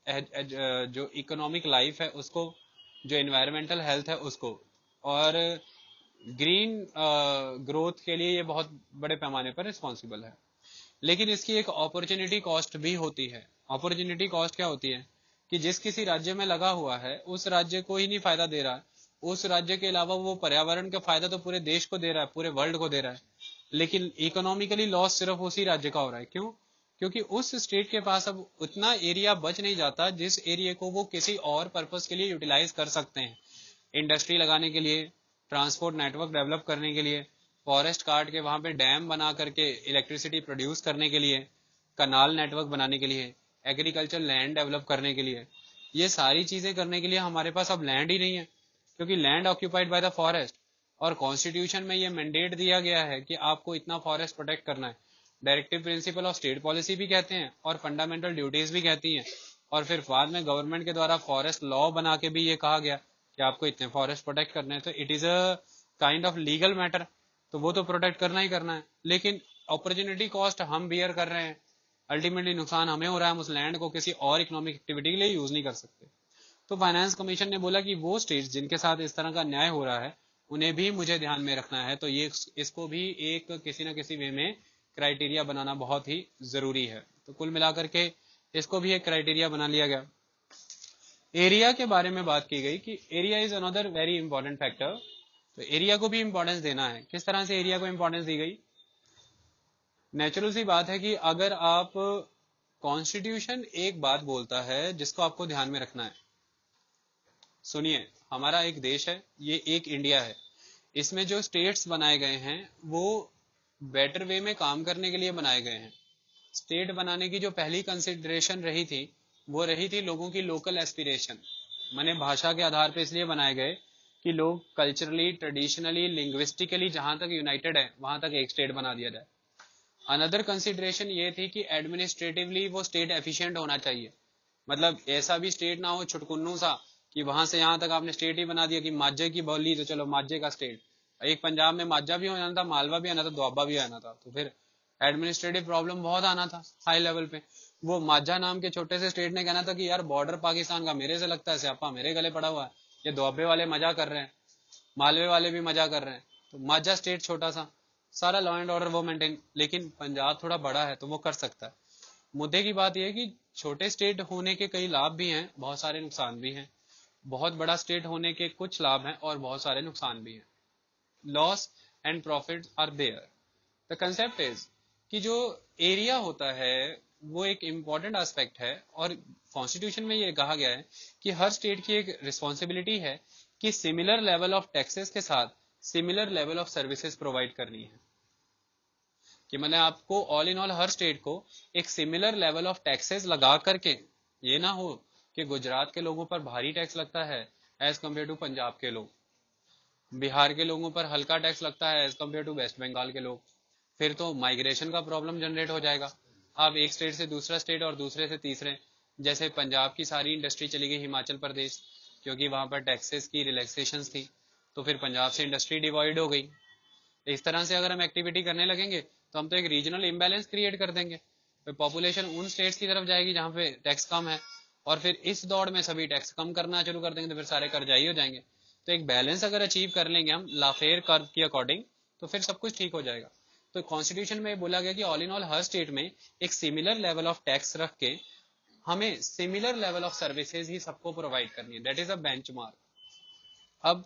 जो इकोनॉमिक लाइफ है उसको, जो एनवायरमेंटल हेल्थ है उसको, और ग्रीन ग्रोथ के लिए ये बहुत बड़े पैमाने पर रिस्पॉन्सिबल है। लेकिन इसकी एक अपॉर्चुनिटी कॉस्ट भी होती है। अपॉर्चुनिटी कॉस्ट क्या होती है कि जिस किसी राज्य में लगा हुआ है उस राज्य को ही नहीं फायदा दे रहा है, उस राज्य के अलावा वो पर्यावरण का फायदा तो पूरे देश को दे रहा है, पूरे वर्ल्ड को दे रहा है, लेकिन इकोनॉमिकली लॉस सिर्फ उसी राज्य का हो रहा है। क्यों? क्योंकि उस स्टेट के पास अब उतना एरिया बच नहीं जाता जिस एरिया को वो किसी और पर्पस के लिए यूटिलाइज कर सकते हैं, इंडस्ट्री लगाने के लिए, ट्रांसपोर्ट नेटवर्क डेवलप करने के लिए, फॉरेस्ट काट के वहां पे डैम बना करके इलेक्ट्रिसिटी प्रोड्यूस करने के लिए, कनाल नेटवर्क बनाने के लिए, एग्रीकल्चर लैंड डेवलप करने के लिए। ये सारी चीजें करने के लिए हमारे पास अब लैंड ही नहीं है, क्योंकि land occupied by the forest. और कॉन्स्टिट्यूशन में ये मैंडेट दिया गया है कि आपको इतना फॉरेस्ट प्रोटेक्ट करना है। Directive principle of state policy भी कहते हैं और फंडामेंटल ड्यूटीज भी कहती हैं। और फिर बाद में गवर्नमेंट के द्वारा फॉरेस्ट लॉ बना के भी ये कहा गया कि आपको इतने फॉरेस्ट प्रोटेक्ट करने हैं। तो it is a kind of legal matter, तो वो तो प्रोटेक्ट करना ही करना है। लेकिन अपॉर्चुनिटी कॉस्ट हम बियर कर रहे हैं, अल्टीमेटली नुकसान हमें हो रहा है, हम उस लैंड को किसी और इकोनॉमिक एक्टिविटी के लिए यूज नहीं कर सकते। तो फाइनेंस कमीशन ने बोला कि वो स्टेट्स जिनके साथ इस तरह का न्याय हो रहा है उन्हें भी मुझे ध्यान में रखना है। तो ये इसको भी एक किसी न किसी वे में क्राइटेरिया बनाना बहुत ही जरूरी है। तो कुल मिलाकर के इसको भी एक क्राइटेरिया बना लिया गया। एरिया के बारे में बात की गई कि area is another very important factor. तो एरिया को भी इंपॉर्टेंस देना है। किस तरह से एरिया को इंपॉर्टेंस दी गई? नेचुरल सी बात है कि अगर आप, कॉन्स्टिट्यूशन एक बात बोलता है जिसको आपको ध्यान में रखना है। सुनिए, हमारा एक देश है, ये एक इंडिया है, इसमें जो स्टेट्स बनाए गए हैं वो बेटर वे में काम करने के लिए बनाए गए हैं। स्टेट बनाने की जो पहली कंसिडरेशन रही थी वो रही थी लोगों की लोकल एस्पिरेशन, माने भाषा के आधार पर इसलिए बनाए गए कि लोग कल्चरली, ट्रेडिशनली, लिंग्विस्टिकली जहां तक यूनाइटेड है वहां तक एक स्टेट बना दिया जाए। अनदर कंसिडरेशन ये थी कि एडमिनिस्ट्रेटिवली वो स्टेट एफिशिएंट होना चाहिए, मतलब ऐसा भी स्टेट ना हो छुटकुन्नू सा कि वहां से यहां तक आपने स्टेट ही बना दिया कि माझे की बोली तो चलो माझे का स्टेट। एक पंजाब में माझा भी हो जाना था, मालवा भी आना था, दुआबा भी आना था, तो फिर एडमिनिस्ट्रेटिव प्रॉब्लम बहुत आना था हाई लेवल पे। वो माझा नाम के छोटे से स्टेट ने कहना था कि यार बॉर्डर पाकिस्तान का मेरे से लगता है, स्यापा मेरे गले पड़ा हुआ है, ये दुआबे वाले मजा कर रहे हैं, मालवे वाले भी मजा कर रहे हैं। तो माझा स्टेट छोटा सा, सारा लॉ एंड ऑर्डर वो मेंटेन, लेकिन पंजाब थोड़ा बड़ा है तो वो कर सकता है। मुद्दे की बात यह है कि छोटे स्टेट होने के कई लाभ भी हैं, बहुत सारे नुकसान भी हैं। बहुत बड़ा स्टेट होने के कुछ लाभ हैं और बहुत सारे नुकसान भी हैं। Loss and profit are there. The concept is कि जो एरिया होता है वो एक इम्पॉर्टेंट एस्पेक्ट है, और कॉन्स्टिट्यूशन में ये कहा गया है कि हर स्टेट की एक रिस्पॉन्सिबिलिटी है कि सिमिलर लेवल ऑफ टैक्सेस के साथ similar level of services provide करनी है। कि मैंने आपको ऑल इन ऑल हर स्टेट को एक सिमिलर लेवल ऑफ टैक्सेस लगा करके, ये ना हो कि गुजरात के लोगों पर भारी टैक्स लगता है एज कम्पेयर टू पंजाब के लोग, बिहार के लोगों पर हल्का टैक्स लगता है as compare to West Bengal के लोग, फिर तो माइग्रेशन का प्रॉब्लम जनरेट हो जाएगा। आप एक स्टेट से दूसरा स्टेट और दूसरे से तीसरे, जैसे पंजाब की सारी इंडस्ट्री चली गई हिमाचल प्रदेश क्योंकि वहां पर टैक्सेस की रिलैक्सेशन थी, तो फिर पंजाब से इंडस्ट्री डिवाइड हो गई। इस तरह से अगर हम एक्टिविटी करने लगेंगे तो हम तो एक रीजनल इम्बैलेंस क्रिएट कर देंगे, तो पॉपुलेशन उन स्टेट्स की तरफ जाएगी जहां पे टैक्स कम है, और फिर इस दौड़ में सभी टैक्स कम करना शुरू कर देंगे तो फिर सारे कर्जाई हो जाएंगे। तो एक बैलेंस अगर अचीव कर लेंगे हम लाफेयर कर्व के अकॉर्डिंग तो फिर सब कुछ ठीक हो जाएगा। तो कॉन्स्टिट्यूशन में बोला गया कि ऑल इन ऑल हर स्टेट में एक सिमिलर लेवल ऑफ टैक्स रख के हमें सिमिलर लेवल ऑफ सर्विसेज ही सबको प्रोवाइड करनी है, दैट इज अ बेंचमार्क। अब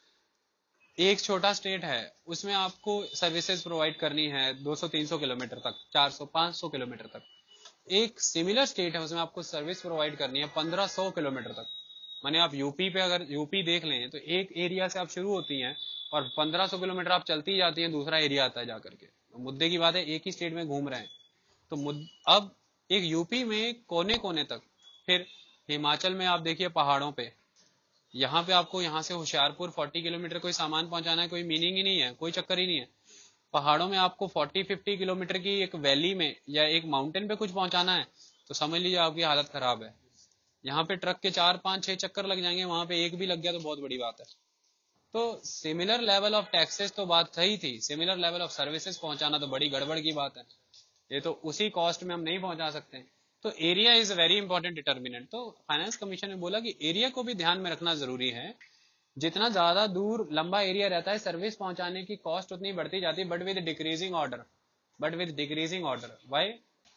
एक छोटा स्टेट है उसमें आपको सर्विसेज प्रोवाइड करनी है दो सौ तीन सौ किलोमीटर तक, चार सौ पाँच सौ किलोमीटर तक। एक सिमिलर स्टेट है उसमें आपको सर्विस प्रोवाइड करनी है पंद्रह सौ किलोमीटर तक। माने आप यूपी पे अगर यूपी देख लें तो एक एरिया से आप शुरू होती हैं और पंद्रह सौ किलोमीटर आप चलती जाती हैं, दूसरा एरिया आता है जाकर के। तो मुद्दे की बात है एक ही स्टेट में घूम रहे हैं, तो अब एक यूपी में कोने कोने तक, फिर हिमाचल में आप देखिए पहाड़ों पे, यहाँ पे आपको यहाँ से होशियारपुर चालीस किलोमीटर कोई सामान पहुंचाना है, कोई मीनिंग ही नहीं है, कोई चक्कर ही नहीं है। पहाड़ों में आपको चालीस पचास किलोमीटर की एक वैली में या एक माउंटेन पे कुछ पहुंचाना है तो समझ लीजिए आपकी हालत खराब है। यहाँ पे ट्रक के चार पांच छह चक्कर लग जाएंगे, वहां पे एक भी लग गया तो बहुत बड़ी बात है। तो सिमिलर लेवल ऑफ टैक्सेस तो बात सही थी, सिमिलर लेवल ऑफ सर्विसेज पहुंचाना तो बड़ी गड़बड़ की बात है। ये तो उसी कॉस्ट में हम नहीं पहुंचा सकते। तो area is very important determinant. तो फाइनेंस कमीशन ने बोला कि एरिया को भी ध्यान में रखना जरूरी है। जितना ज्यादा दूर लंबा एरिया रहता है सर्विस पहुंचाने की कॉस्ट उतनी बढ़ती जाती है, but with decreasing order, but with decreasing order. Why?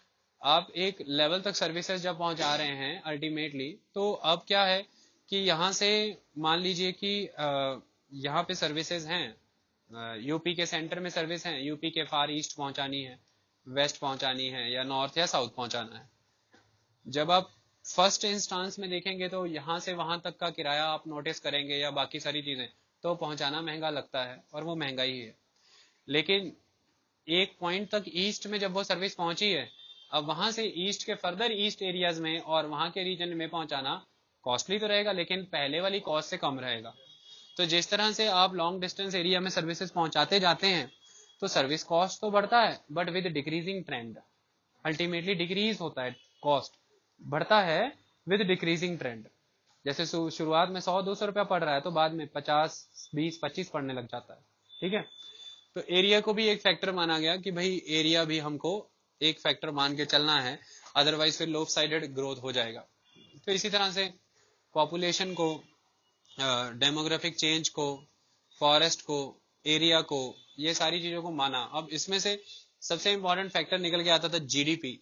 आप एक लेवल तक सर्विसेज जब पहुंचा रहे हैं अल्टीमेटली, तो अब क्या है कि यहाँ से मान लीजिए कि यहाँ पे सर्विसेज हैं, यूपी के सेंटर में सर्विस हैं, यूपी के फार ईस्ट पहुंचानी है, वेस्ट पहुंचानी है, या नॉर्थ या साउथ पहुंचाना है। जब आप फर्स्ट इंस्टांस में देखेंगे तो यहां से वहां तक का किराया आप नोटिस करेंगे या बाकी सारी चीजें, तो पहुंचाना महंगा लगता है और वो महंगा ही है। लेकिन एक पॉइंट तक ईस्ट में जब वो सर्विस पहुंची है, अब वहां से ईस्ट के फर्दर ईस्ट एरियाज में और वहां के रीजन में पहुंचाना कॉस्टली तो रहेगा लेकिन पहले वाली कॉस्ट से कम रहेगा। तो जिस तरह से आप लॉन्ग डिस्टेंस एरिया में सर्विसेज पहुंचाते जाते हैं तो सर्विस कॉस्ट तो बढ़ता है, but with decreasing trend. Ultimately decrease होता है, कॉस्ट बढ़ता है विद डिक्रीजिंग ट्रेंड। जैसे शुरुआत में सौ दो सौ रुपया पड़ रहा है तो बाद में पचास बीस पच्चीस पड़ने लग जाता है। ठीक है, तो एरिया को भी एक फैक्टर माना गया कि भाई एरिया भी हमको एक फैक्टर मान के चलना है, अदरवाइज फिर लोफ साइडेड ग्रोथ हो जाएगा। तो इसी तरह से पॉपुलेशन को, डेमोग्राफिक चेंज को, फॉरेस्ट को, एरिया को, ये सारी चीजों को माना। अब इसमें से सबसे इंपॉर्टेंट फैक्टर निकल के आता था जीडीपी।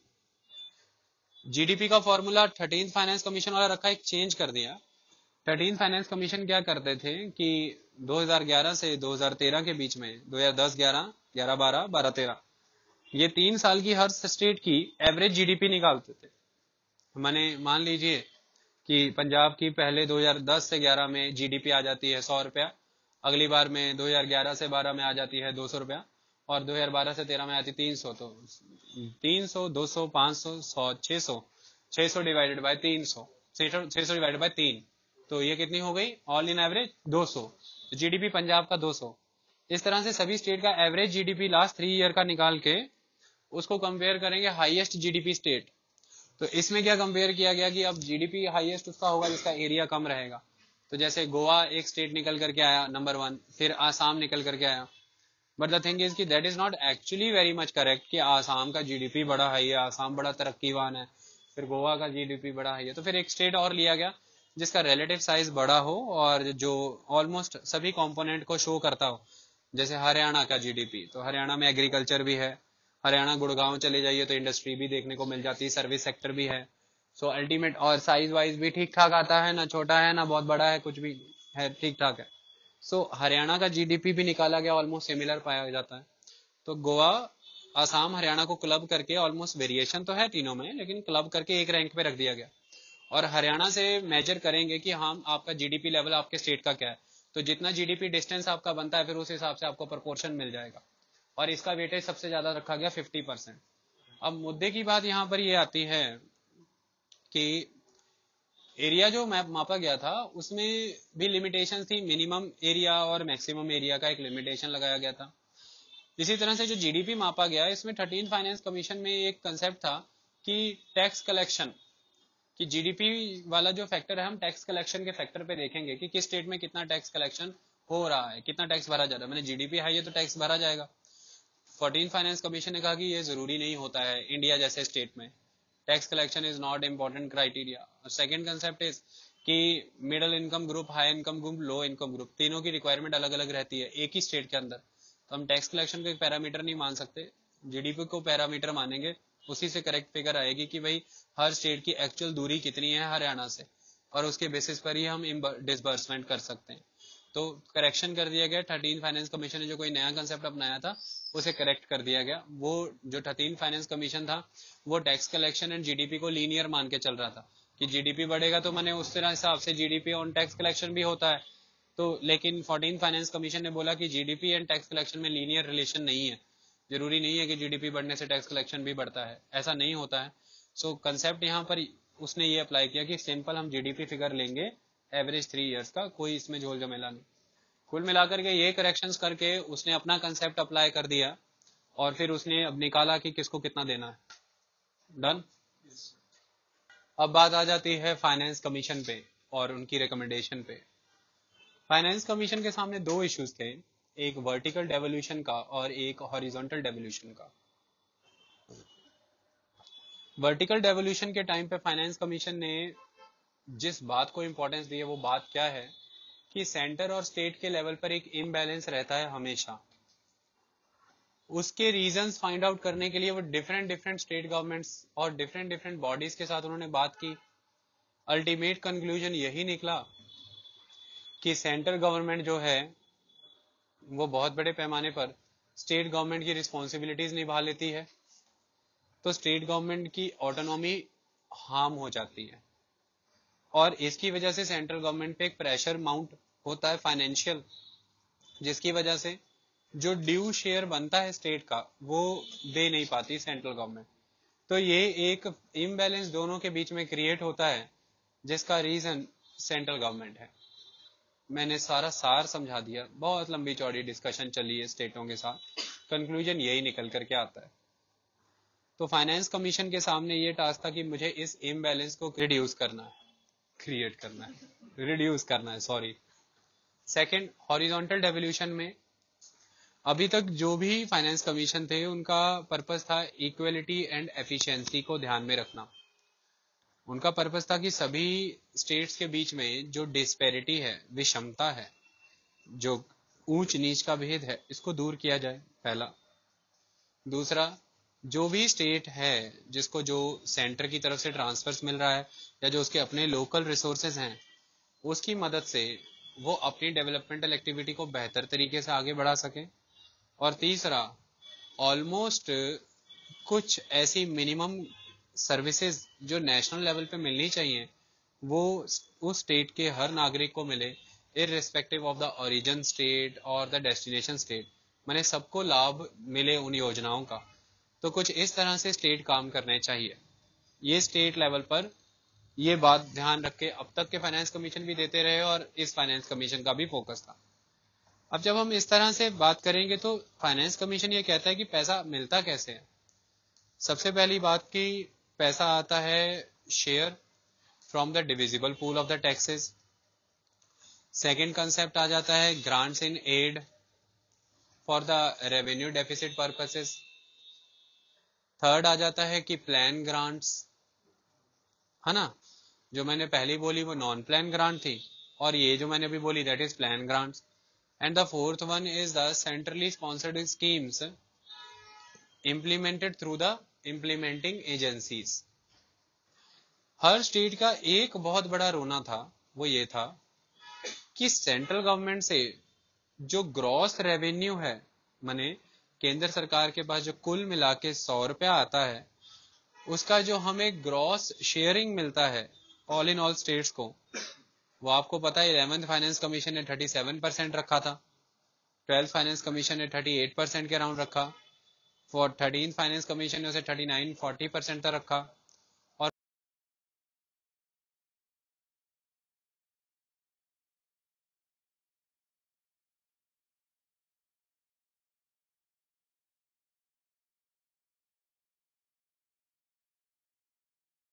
जीडीपी का फॉर्मूला थर्टीन फाइनेंस कमीशन वाला रखा, एक चेंज कर दिया। थर्टीन फाइनेंस कमीशन क्या करते थे कि दो हज़ार ग्यारह से दो हज़ार तेरह के बीच में, दो हज़ार दस ग्यारह, ग्यारह बारह, बारह तेरह, ये तीन साल की हर स्टेट की एवरेज जीडीपी निकालते थे। माने मान लीजिए कि पंजाब की पहले दो हज़ार दस से ग्यारह में जीडीपी आ जाती है सौ रुपया, अगली बार में दो हज़ार ग्यारह से बारह में आ जाती है दो सौ रुपया, और दो हज़ार बारह से तेरह में आती तीन सौ। तो तीन सौ, दो सौ, पाँच सौ, सौ, छह सौ, छह सौ डिवाइडेड बाय तीन सौ, छह सौ डिवाइडेड बाय तीन, तो ये कितनी हो गई ऑल इन एवरेज दो सौ। तो जीडीपी पंजाब का दो सौ। इस तरह से सभी स्टेट का average GDP last three year का निकाल के उसको कंपेयर करेंगे हाईएस्ट जीडीपी स्टेट। तो इसमें क्या कंपेयर किया गया कि अब जीडीपी हाईएस्ट उसका होगा जिसका एरिया कम रहेगा। तो जैसे गोवा एक स्टेट निकल करके आया नंबर वन, फिर आसाम निकल करके आया। बट द थिंग इज कि that is not actually very much correct कि आसाम का जीडीपी बड़ा हाई है, आसाम बड़ा तरक्कीवान है, फिर गोवा का जीडीपी बड़ा हाई है। तो फिर एक स्टेट और लिया गया जिसका रिलेटिव साइज बड़ा हो और जो ऑलमोस्ट सभी कंपोनेंट को शो करता हो। जैसे हरियाणा का जीडीपी, तो हरियाणा में एग्रीकल्चर भी है, हरियाणा गुड़गांव चले जाइए तो इंडस्ट्री भी देखने को मिल जाती है, सर्विस सेक्टर भी है। सो अल्टीमेट और साइज वाइज भी ठीक ठाक आता है, ना छोटा है ना बहुत बड़ा है, कुछ भी है, ठीक ठाक है। सो so, हरियाणा का जीडीपी भी निकाला गया, ऑलमोस्ट सिमिलर पाया जाता है। तो गोवा, आसाम, हरियाणा को क्लब करके, ऑलमोस्ट वेरिएशन तो है तीनों में, लेकिन क्लब करके एक रैंक पे रख दिया गया। और हरियाणा से मेजर करेंगे कि हम आपका जीडीपी लेवल आपके स्टेट का क्या है, तो जितना जीडीपी डिस्टेंस आपका बनता है फिर उस हिसाब से आपको प्रोपोर्शन मिल जाएगा, और इसका वेटेज सबसे ज्यादा रखा गया फिफ्टी परसेंट। अब मुद्दे की बात यहाँ पर ये आती है कि एरिया जो मैप मापा गया था उसमें भी लिमिटेशन थी, मिनिमम एरिया और मैक्सिमम एरिया का एक लिमिटेशन लगाया गया था। इसी तरह से जो जीडीपी मापा गया, इसमें थर्टीन फाइनेंस कमीशन में एक कंसेप्ट था कि टैक्स कलेक्शन, कि जीडीपी वाला जो फैक्टर है हम टैक्स कलेक्शन के फैक्टर पे देखेंगे कि किस स्टेट में कितना टैक्स कलेक्शन हो रहा है, कितना टैक्स भरा जा रहा है। मैंने जीडीपी हाई है तो टैक्स भरा जाएगा। फोर्टीन फाइनेंस कमीशन ने कहा कि ये जरूरी नहीं होता है, इंडिया जैसे स्टेट में tax collection is not important criteria. और सेकंड कंसेप्ट इज कि middle income group, high income group, low income group, तीनों की रिक्वायरमेंट अलग अलग रहती है एक ही स्टेट के अंदर, तो हम टैक्स कलेक्शन को एक पैरामीटर नहीं मान सकते, जीडीपी को पैरामीटर मानेंगे, उसी से करेक्ट फिगर आएगी कि भाई हर स्टेट की एक्चुअल दूरी कितनी है हरियाणा से, और उसके बेसिस पर ही हम डिसबर्समेंट कर सकते हैं। तो करेक्शन कर दिया गया, थर्टीन फाइनेंस कमीशन ने जो कोई नया कंसेप्ट अपनाया था उसे करेक्ट कर दिया गया। वो जो थर्टीन फाइनेंस कमीशन था वो टैक्स कलेक्शन एंड जीडीपी को लीनियर मान के चल रहा था कि जीडीपी बढ़ेगा तो मैंने उस तरह हिसाब से जीडीपी ऑन टैक्स कलेक्शन भी होता है। तो लेकिन फोर्टीन फाइनेंस कमीशन ने बोला कि जीडीपी एंड टैक्स कलेक्शन में लीनियर रिलेशन नहीं है, जरूरी नहीं है कि जीडीपी बढ़ने से टैक्स कलेक्शन भी बढ़ता है, ऐसा नहीं होता है। सो so, कंसेप्ट यहाँ पर उसने ये अप्लाई किया कि सिंपल हम जीडीपी फिगर लेंगे एवरेज थ्री इयर्स का, कोई इसमें झोल झमेला नहीं। कुल मिलाकर के ये करेक्शंस करके उसने अपना कंसेप्ट अप्लाई कर दिया और फिर उसने अब निकाला कि किसको कितना देना है। डन। अब बात आ जाती है फाइनेंस कमीशन पे और उनकी रिकमेंडेशन पे। फाइनेंस कमीशन के सामने दो इश्यूज थे, एक वर्टिकल डेवोल्यूशन का और एक हॉरिजॉन्टल डेवोल्यूशन का। वर्टिकल डेवोल्यूशन के टाइम पे फाइनेंस कमीशन ने जिस बात को इंपॉर्टेंस दी है वो बात क्या है कि सेंटर और स्टेट के लेवल पर एक इम्बैलेंस रहता है हमेशा। उसके रीजंस फाइंड आउट करने के लिए वो डिफरेंट डिफरेंट स्टेट गवर्नमेंट्स और डिफरेंट डिफरेंट बॉडीज के साथ उन्होंने बात की। अल्टीमेट कंक्लूजन यही निकला कि सेंट्रल गवर्नमेंट जो है वो बहुत बड़े पैमाने पर स्टेट गवर्नमेंट की रिस्पॉन्सिबिलिटीज निभा लेती है, तो स्टेट गवर्नमेंट की ऑटोनॉमी हार्म हो जाती है और इसकी वजह से सेंट्रल गवर्नमेंट पे एक प्रेशर माउंट होता है फाइनेंशियल, जिसकी वजह से जो ड्यू शेयर बनता है स्टेट का वो दे नहीं पाती सेंट्रल गवर्नमेंट। तो ये एक इम्बैलेंस दोनों के बीच में क्रिएट होता है जिसका रीजन सेंट्रल गवर्नमेंट है। मैंने सारा सार समझा दिया, बहुत लंबी चौड़ी डिस्कशन चली है स्टेटों के साथ, कंक्लूजन यही निकल करके आता है। तो फाइनेंस कमीशन के सामने ये टास्क था कि मुझे इस इम्बैलेंस को रिड्यूस करना है, क्रिएट करना है, रिड्यूस करना है, सॉरी। सेकंड, हॉरिजॉन्टल डेवोल्यूशन में अभी तक जो भी फाइनेंस कमीशन थे उनका पर्पस था इक्वलिटी एंड एफिशिएंसी को ध्यान में रखना। उनका पर्पस था कि सभी स्टेट्स के बीच में जो डिस्पैरिटी है, विषमता है, जो ऊंच नीच का भेद है, इसको दूर किया जाए, पहला। दूसरा, जो भी स्टेट है जिसको जो सेंटर की तरफ से ट्रांसफर्स मिल रहा है या जो उसके अपने लोकल रिसोर्सेज हैं उसकी मदद से वो अपनी डेवलपमेंटल एक्टिविटी को बेहतर तरीके से आगे बढ़ा सके। और तीसरा, ऑलमोस्ट कुछ ऐसी मिनिमम सर्विसेज जो नेशनल लेवल पे मिलनी चाहिए वो उस स्टेट के हर नागरिक को मिले, irrespective of the origin state और द डेस्टिनेशन स्टेट, माने सबको लाभ मिले उन योजनाओं का। तो कुछ इस तरह से स्टेट काम करने चाहिए। ये स्टेट लेवल पर ये बात ध्यान रख के अब तक के फाइनेंस कमीशन भी देते रहे और इस फाइनेंस कमीशन का भी फोकस था। अब जब हम इस तरह से बात करेंगे तो फाइनेंस कमीशन ये कहता है कि पैसा मिलता कैसे है। सबसे पहली बात कि पैसा आता है share from the divisible pool of the taxes. Second concept आ जाता है grants in aid for the revenue deficit purposes. Third आ जाता है कि प्लान ग्रांट्स, है ना, जो मैंने पहली बोली वो नॉन प्लान ग्रांट थी और ये जो मैंने अभी बोली that is plan grants. And the fourth one is the centrally sponsored schemes implemented through the implementing agencies. हर स्टेट का एक बहुत बड़ा रोना था, वो ये था कि सेंट्रल गवर्नमेंट से जो ग्रॉस रेवेन्यू है, माने केंद्र सरकार के पास जो कुल मिला के सौ रुपया आता है, उसका जो हमें ग्रॉस शेयरिंग मिलता है ऑल इन ऑल स्टेट्स को, वो आपको पता है इलेवेंथ फाइनेंस कमीशन ने थर्टी सेवन परसेंट रखा था, ट्वेल्थ फाइनेंस कमीशन ने थर्टी एट परसेंट के अराउंड रखा, फॉर थर्टीन फाइनेंस कमीशन ने उसे थर्टी नाइन फोर्टी परसेंट तक रखा,